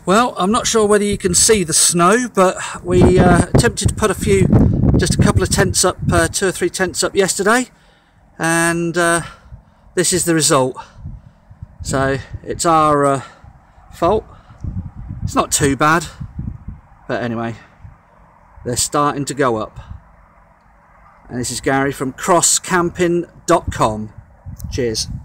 Well, I'm not sure whether you can see the snow, but we attempted to put just a couple of tents up, 2 or 3 tents up yesterday, and this is the result. So it's our fault. It's not too bad, but anyway, they're starting to go up. And this is Gary from crosscamping.com. Cheers.